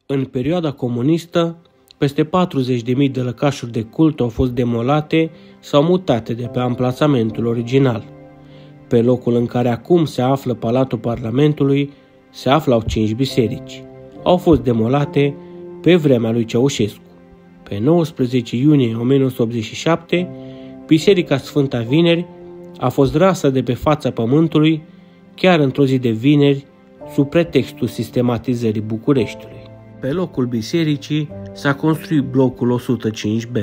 În perioada comunistă, peste 40.000 de lăcașuri de cult au fost demolate sau mutate de pe amplasamentul original. Pe locul în care acum se află Palatul Parlamentului, se aflau 5 biserici. Au fost demolate pe vremea lui Ceaușescu. Pe 19 iunie 1987, Biserica Sfânta Vineri a fost rasă de pe fața pământului, chiar într-o zi de vineri, sub pretextul sistematizării Bucureștiului. Pe locul bisericii s-a construit blocul 105B.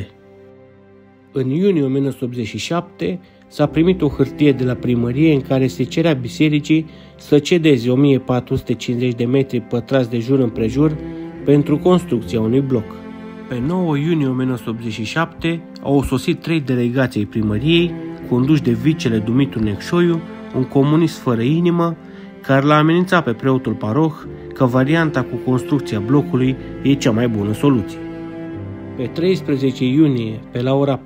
În iunie 1987 s-a primit o hârtie de la primărie în care se cerea bisericii să cedeze 1450 de metri pătrați de jur împrejur pentru construcția unui bloc. Pe 9 iunie 1987 au sosit 3 delegații primăriei, conduși de vicele Dumitru Necșoiu, un comunist fără inimă, care l-a amenințat pe preotul paroh că varianta cu construcția blocului e cea mai bună soluție. Pe 13 iunie, pe la ora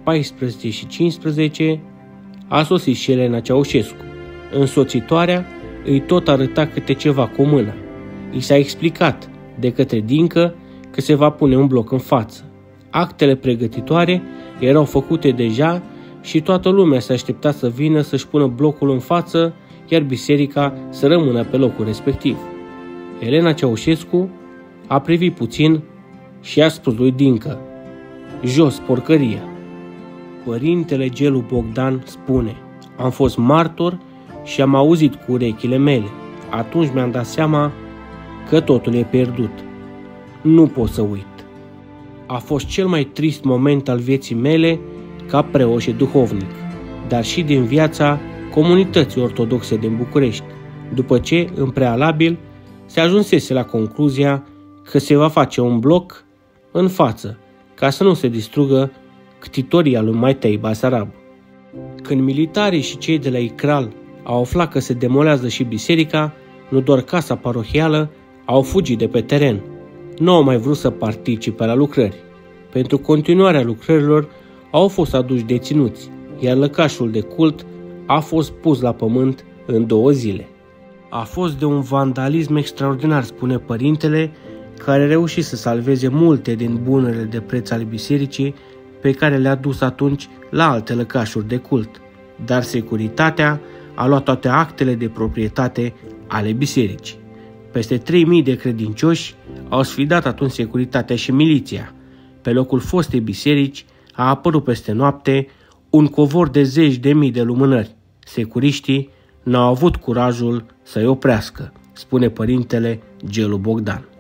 14:15, a sosit și Elena Ceaușescu. Însoțitoarea îi tot arăta câte ceva cu mâna. I s-a explicat de către Dincă că se va pune un bloc în față. Actele pregătitoare erau făcute deja și toată lumea se aștepta să vină să-și pună blocul în față, iar biserica să rămână pe locul respectiv. Elena Ceaușescu a privit puțin și a spus lui Dincă: "Jos porcăria." Părintele Gelu Bogdan spune: "Am fost martor și am auzit cu urechile mele. Atunci mi-am dat seama că totul e pierdut. Nu pot să uit. A fost cel mai trist moment al vieții mele ca preot și duhovnic, dar și din viața comunității ortodoxe din București, după ce, în prealabil, se ajunsese la concluzia că se va face un bloc în față, ca să nu se distrugă ctitoria lui Matei Basarab. Când militarii și cei de la Icral au aflat că se demolează și biserica, nu doar casa parohială, au fugit de pe teren. Nu au mai vrut să participe la lucrări. Pentru continuarea lucrărilor au fost aduși deținuți, iar lăcașul de cult a fost pus la pământ în 2 zile. A fost de un vandalism extraordinar, spune părintele, care a reușit să salveze multe din bunurile de preț ale bisericii pe care le-a dus atunci la alte lăcașuri de cult, dar securitatea a luat toate actele de proprietate ale bisericii. Peste 3.000 de credincioși au sfidat atunci securitatea și miliția. Pe locul fostei biserici a apărut peste noapte un covor de 10.000 de lumânări. Securiștii n-au avut curajul să-i oprească, spune părintele Gelu Bogdan.